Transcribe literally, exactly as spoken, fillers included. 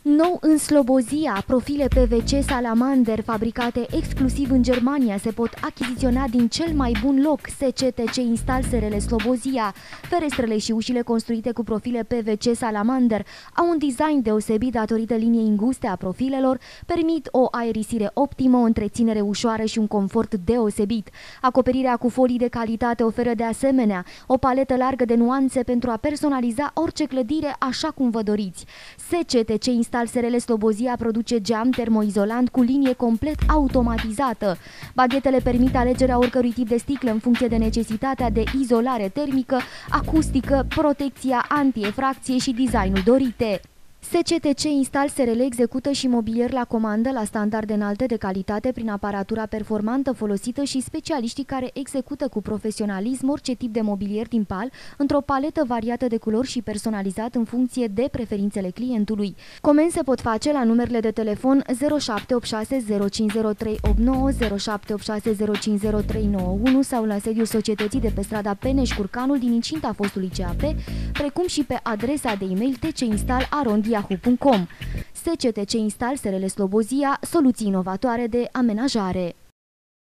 Nou în Slobozia, profile P V C Salamander fabricate exclusiv în Germania se pot achiziționa din cel mai bun loc, S C T C Install S R L Slobozia. Ferestrele și ușile construite cu profile P V C Salamander au un design deosebit datorită liniei înguste a profilelor, permit o aerisire optimă, o întreținere ușoară și un confort deosebit. Acoperirea cu folii de calitate oferă de asemenea o paletă largă de nuanțe pentru a personaliza orice clădire așa cum vă doriți. S C T C Install S R L Slobozia produce geam termoizolant cu linie complet automatizată. Baghetele permit alegerea oricărui tip de sticlă în funcție de necesitatea de izolare termică, acustică, protecția anti-efracție și designul dorite. S C T C Install S R L execută și mobilier la comandă la standarde înalte de calitate prin aparatura performantă folosită și specialiștii care execută cu profesionalism orice tip de mobilier din pal într-o paletă variată de culori și personalizat în funcție de preferințele clientului. Comenzi se pot face la numerele de telefon zero șapte opt șase zero cinci zero trei opt nouă, zero șapte opt șase zero cinci zero trei nouă unu sau la sediul societății de pe strada Peneș Curcanul din incinta fostului C A P, precum și pe adresa de e-mail tcinstall arond yahoo punct com. S C T C Install S R L Slobozia, soluții inovatoare de amenajare.